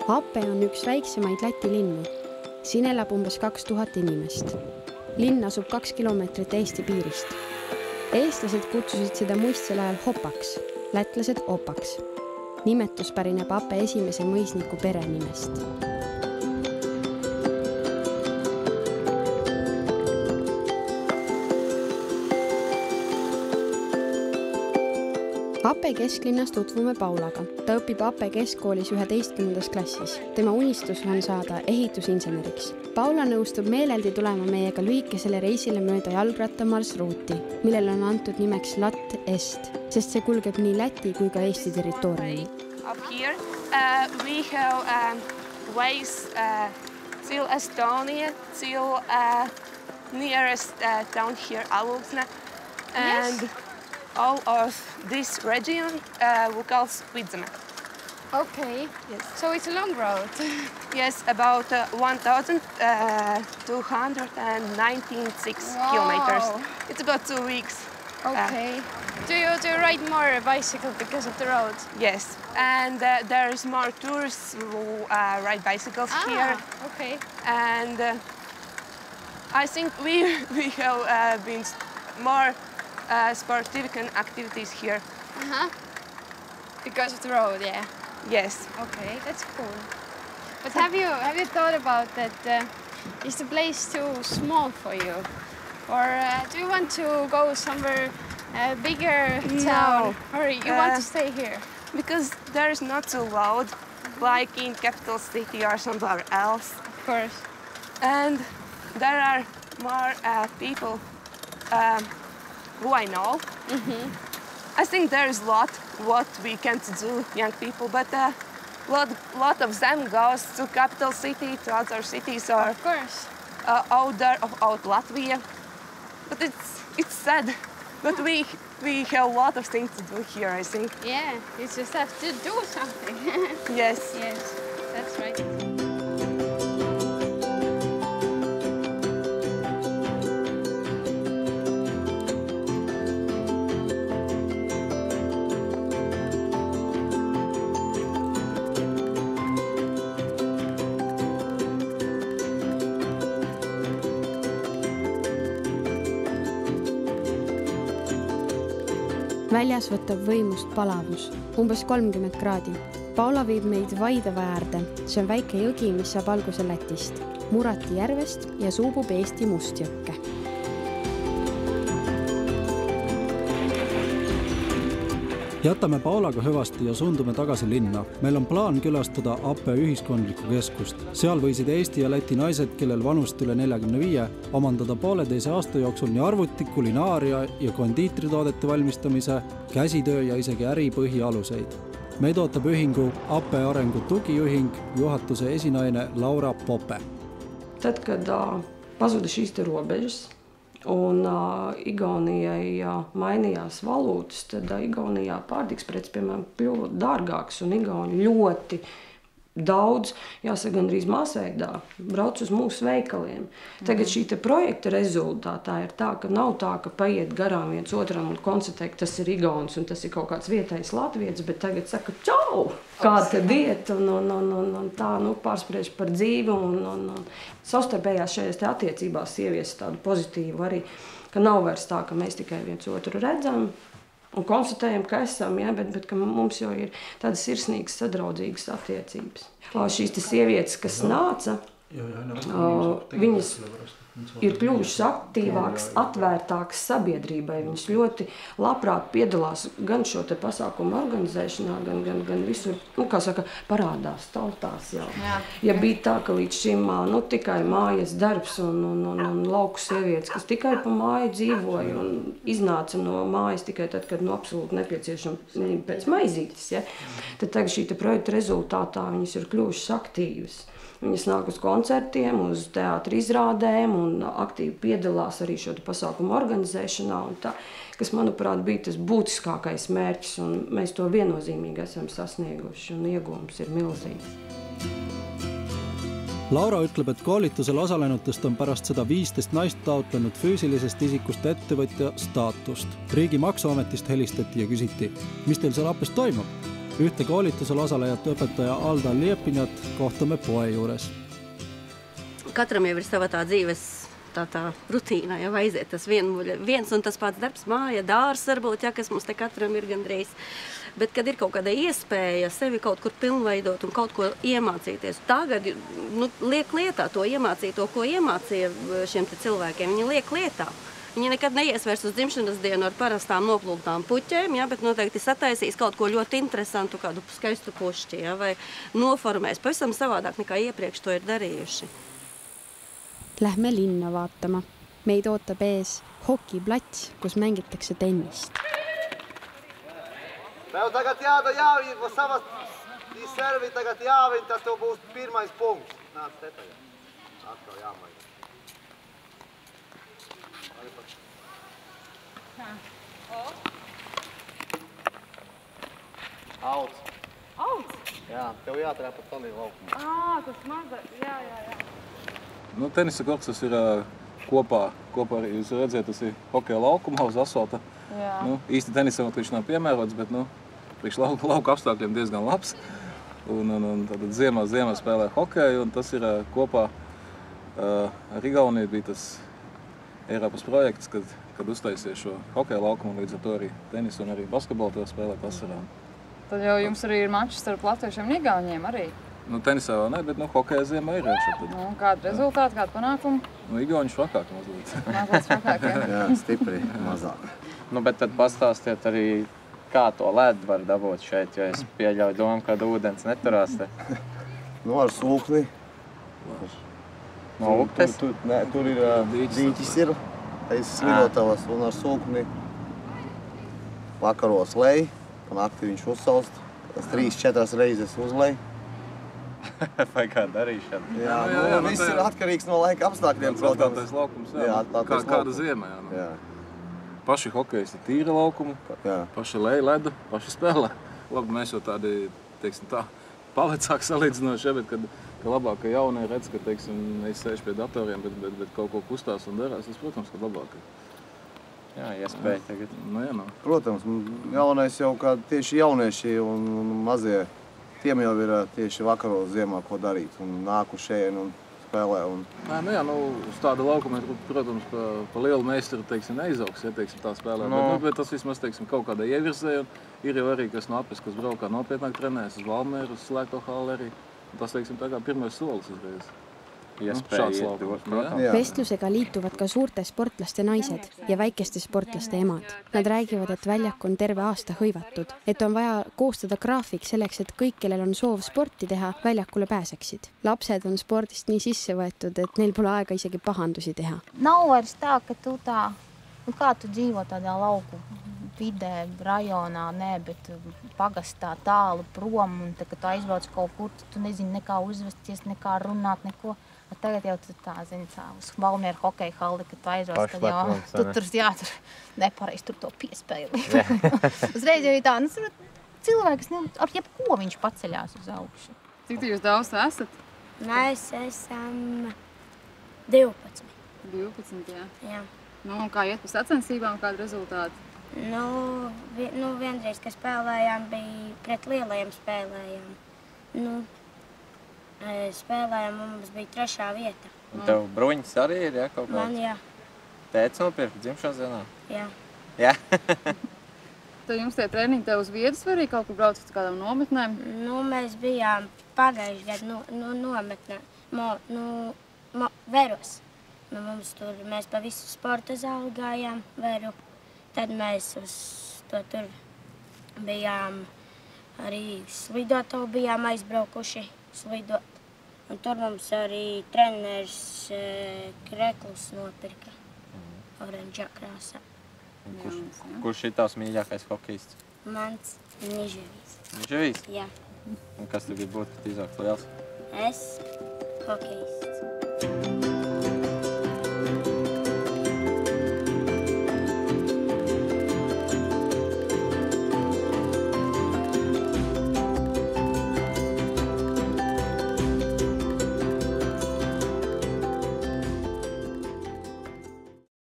Ape on üks väiksemaid Läti linnu. Siin elab umbes 2000 inimest. Linn asub 2 kilomeetrit Eesti piirist. Eestlased kutsusid seda muistsel ajal Hopaks, lätlased Opaks. Nimetus pärineb Ape esimese mõisniku perenimest. Ape kesklinnas tutvume Paulaga. Ta õpib Ape keskkoolis 11. klassis. Tema unistus on saada ehitusinseneriks. Paula nõustub meeleldi tulema meiega lühikesele reisile mööda jalgrattamarsruuti, millel on antud nimeks Lat Est, sest see kulgeb nii Läti kui ka Eesti territooriumil. Up here we have ways till Estonia, till nearest town here, Aluksne. And all of this region we call Vidzeme. Okay. Yes. So it's a long road. Yes, about 1,296 kilometers. It's about 2 weeks. Okay. Do you ride more bicycle because of the road? Yes, and there's more tourists who ride bicycles here. Okay. And I think we have been more sportive activities here. Because of the road, yeah. Yes. Okay, that's cool. But have you thought about that? Is the place too small for you, or do you want to go somewhere bigger town, or you want to stay here? Because there is not so loud, like in capital city or somewhere else. Of course. And there are more people who I know. I think there is a lot what we can't do, young people, but lot of them goes to capital city, to other cities, or of course, out Latvia. But it's sad. But we have a lot of things to do here, I think. Yeah, you just have to do something. Yes. Yes, that's right. Väljas võtab võimust palavus, umbes 30 kraadi. Paula viib meid Vaideva äärde. See on väike jõgi, mis saab alguse Lätist, Murati järvest ja suubub Eesti Mustjõkke. Jätame Paulaga hüvasti ja suundume tagasi linna. Meil on plaan külastada Ape ühiskondlikku keskust. Seal võisid Eesti ja Läti naised, kellel vanust üle 45, omandada 1,5 aasta jooksul nii arvuti, kulinaaria ja kondiitritoodete valmistamise, käsitöö ja isegi äri põhialuseid. Meid ootab ühingu Ape arengu tugijuhing, juhatuse esinaine Laura Pope. Tad, kad pazuda šīs te robežas, un Igaunijai mainījās valūtas, tad Igaunijā pārtikspreces, piemēram, kļuva dārgāks, un Igauni ļoti daudz, jāsaka, gandrīz masveidā, brauc uz mūsu veikaliem. Tagad šī te projekta rezultātā ir tā, ka nav tā, ka paiet garām viens otram un konstatēt, tas ir Igauns un tas ir kaut kāds vietējs latvietis, bet tagad saka, čau, kāda tad iet, un tā, pārspriež par dzīvi, un savstarpējās šajās te attiecībās ievies tādu pozitīvu arī, ka nav vairs tā, ka mēs tikai viens otru redzam, un konstatējam, ka esam, ja, bet ka mums jau ir tādas sirsnīgas, sadraudzīgas attiecības. Šīs te sievietes, kas nāca, viņas ir kļuvušas aktīvākas, atvērtākas sabiedrībai. Viņas ļoti labprāt piedalās gan šo te pasākumu organizēšanā, gan visur, kā saka, parādās tautās jau. Ja bija tā, ka līdz šim tikai mājas darbs un lauku sievietes, kas tikai pa māju dzīvoja un iznāca no mājas tikai tad, kad absolūti nepieciešama pēc maizītes, ja? Tad tagad šī te projekta rezultātā viņas ir kļuvušas aktīvas. Viņas nāk uz koncertiem, uz teātra izrādēm un aktīvi piedalās arī šo pasākumu organizēšanā. Un tā, kas, manuprāt, bija tas būtiskākais mērķis, un mēs to viennozīmīgi esam sasnieguši, un iegūms ir milzīgs. Laura ütleb, et koolitusel osalenutest on pärast seda 15 naist taotlenud füüsilisest isikust ettevõtja staatust. Riigi maksuametist helistati ja küsiti, mis teil seal Apes toimub? Ühte koolitusel osalejat õpetaja Alda Liepinat kohtame poe juures. Katram jau ir sava tā dzīves tā rutīna, jau aiziet tas viens un tas pats darbs, māja, dārs varbūt, ja, kas mums te katram ir gandrīz. Bet, kad ir kaut kāda iespēja sevi kaut kur pilnveidot un kaut ko iemācīties, tagad liek lietā to iemācīto, ko iemācīja šiem te cilvēkiem, viņi liek lietā. Viņi nekad neiesvērs uz dzimšanas dienu ar parastām noplūktām puķēm, ja, bet noteikti sataisīs kaut ko ļoti interesantu, kādu skaistu pušķi, ja, vai noformēs pavisam savādāk nekā iepriekš to ir darījuši. Lähme linna vaatama. Meid ootab ees hokiplats, kus mängitakse tennist. Tev tagad jāvīt savas servi, tagad jāvīt, tas tev būs pirmais punkts. Nāc te tagad. Atkal jāmaina. Auts. Auts? Jā, tev jātrēpa talī laukumā. Tas mazā, jā. Tenisa korts tas ir kopā arī, jūs redzēt, tas ir hokeja laukuma uz asfalta. Īsti tenisam viņš nav piemērots, bet priekš lauka apstākļiem diezgan labs. Un tad ziemā spēlē hokeju, un tas ir kopā ar Igauniju bija tas Eiropas projekts, kad uztaisīja šo hokeja laukumu, līdz ar to arī tenisu un arī basketbolu to spēlē vasarā. Tad jau jums arī ir mačs starp latviešiem un igauņiem arī? Tenisā vēl ne, bet hokeja ziemā ir šeit. Kādu rezultātu, kādu panākumu? Igauņi švakāk mazliet. Mazliet švakāk, jā? Jā, stipri mazāk. Bet tad pastāstiet arī, kā to ledu var dabūt šeit, jo es pieļauju domu, kad ūdens neturās te. Ar sūkni. No upes? Nē, tur ir dīķis ir, aiz Svirotavas un ar sūkni vakaros lej, pa nakti viņš uzsalst, 3-4 reizes uzlej. Vai kā darīšana? Jā, viss ir atkarīgs no laika apstākļiem, protams. Atklātais laukums, jā. Kāda ziema, jā. Paši hokejas ir tīra laukumu, paši lej ledu, paši spēlē. Labi, mēs jau tādi, teiksim tā, pavecāk salīdzinoši, bet kad labāk, ka jaunie redz, ka, teiksim, es sēžu pie datoriem, bet kaut ko kustās un darās, tas, protams, ka labāk. Jā, iespēja tagad. Protams, galvenais jau, kā tieši jaunieši un mazie, tiem jau ir tieši vakaros ziemā, ko darīt, un nāku šeit un spēlē. Uz tāda laukuma, protams, pa lielu meistaru, neizaugs, ja, tā spēlē, bet tas vismaz, kaut kādā ievirzē, un ir jau arī, kas no apes, kas braukā nopietnāk trenējas uz Valmieru, uz Slēgto halli arī. Tas, tā kā pirmais solis izreiz. Vestlusega liituvad ka suurte sportlaste naised ja väikeste sportlaste emad. Nad räägivad, et väljak on terve aasta hõivatud, et on vaja koostada graafik selleks, et kõik, kellel on soov sporti teha, väljakule pääseksid. Lapsed on spordist nii sisse võetud, et neil pole aega isegi pahandusi teha. Nav vairs tā, ka tu kā tu dzīvo tādā lauku vidē, rajonā, bet pagastā tālu prom, un kad tu aizbrauc kaut kur, tu nezini nekā uzvesties, nekā runāt, neko. Tagad jau tu uz Valmieru hokeja halli, kad tu aizbrauc, tad jau tur nepareiz tur to piespēli. Uzreiz jau ir tā, cilvēks ar jebko viņš paceļās uz augšu. Cik jūs daudz esat? Mēs esam 12. 12, jā? Jā. Un kā iet pa sacensībām, kādu rezultātu? Vienreiz, kad spēlējām, bija pret lielajiem spēlējām. Spēlējām, mums bija 3. vieta. Un tev bruņas arī ir, ja, kaut kāds? Man, jā. Tētis nopirka dzimšanas dienā? Jā. Jā? Tad jums tie treniņi tev uz vietas vai arī kaut kur brauc uz kādām nometnēm? Mēs bijām pagājuši gadu nometnē, Veros. Mēs pa visu sporta zāli gājām Veru. Tad mēs uz to tur bijām arī slidotavu bijām aizbraukuši slidot. Un tur mums arī treneris Krekls nopirka oranžā krāsā. Kurš ir tavs mīļākais hokejists? Mans Niževijs. Niževijs? Jā. Un kas tu gribi būt, kad izaugst liels? Es hokejists.